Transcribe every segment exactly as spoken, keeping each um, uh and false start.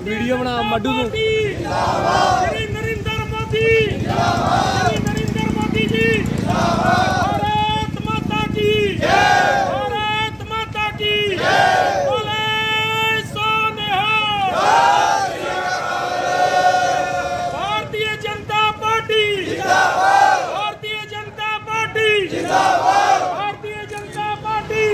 Video बना मड्डू तू श्री नरेंद्र मोदी श्री नरेंद्र मोदी जी भारत माता की भारत माता की बोले सो निहाल। Bharatiya Janata party Bharatiya Janata party Bharatiya Janata party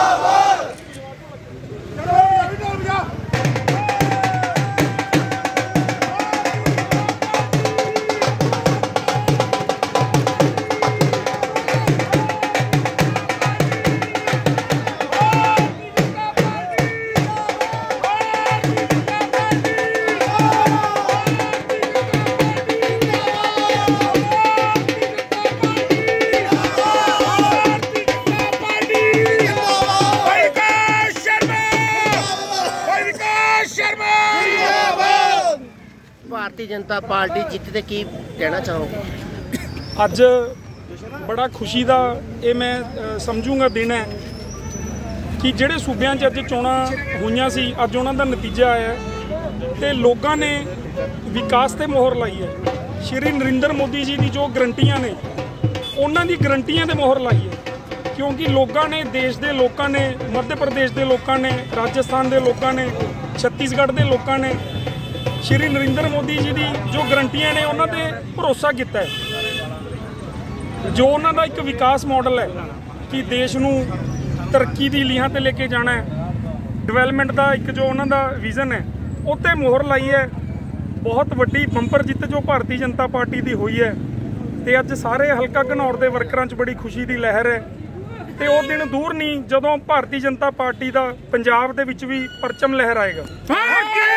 Bharatiya Janata party जितते की कहना चाहोगे? ਅੱਜ ਬੜਾ ਖੁਸ਼ੀ ਦਾ ਇਹ ਮੈਂ ਸਮਝੂੰਗਾ ਦਿਨ ਹੈ ਕਿ ਜਿਹੜੇ ਸੂਬਿਆਂ 'ਚ ਅੱਜ ਚੋਣਾਂ ਹੋਈਆਂ ਸੀ ਅੱਜ ਉਹਨਾਂ ਦਾ ਨਤੀਜਾ ਆਇਆ ਤੇ ਲੋਕਾਂ ਨੇ ਵਿਕਾਸ ਤੇ ਮੋਹਰ ਲਾਈ ਹੈ। ਸ਼੍ਰੀ ਨਰਿੰਦਰ ਮੋਦੀ ਜੀ ਦੀ ਜੋ ਗਰੰਟੀਆਂ ਨੇ ਉਹਨਾਂ ਦੀ ਗਰੰਟੀਆਂ ਤੇ ਮੋਹਰ ਲਾਈ ਹੈ ਕਿਉਂਕਿ ਲੋਕਾਂ ਨੇ ਦੇਸ਼ ਦੇ ਲੋਕਾਂ ਨੇ ਮੱਧ ਪ੍ਰਦੇਸ਼ ਦੇ ਲੋਕਾਂ ਨੇ ਰਾਜਸਥਾਨ ਦੇ ਲੋਕਾਂ ਨੇ ਛੱਤੀਸਗੜ੍ਹ ਦੇ ਲੋਕਾਂ ਨੇ श्री नरेंद्र मोदी जी की जो गरंटियां ने उन्होंने भरोसा किया है। जो उन्होंने एक विकास मॉडल है कि देश नूं तरक्की की लीहां ते लेके जाना है, डिवेलपमेंट का एक जो उन्होंने विजन है उत्ते मोहर लाई है। बहुत वड्डी बंपर जित जो भारतीय जनता पार्टी की हुई है तो अज सारे हलका घनौर के वर्करां च बड़ी खुशी की लहर है। तो वो दिन दूर नहीं जदों भारतीय जनता पार्टी का पंजाब दे विच भी परचम लहराएगा।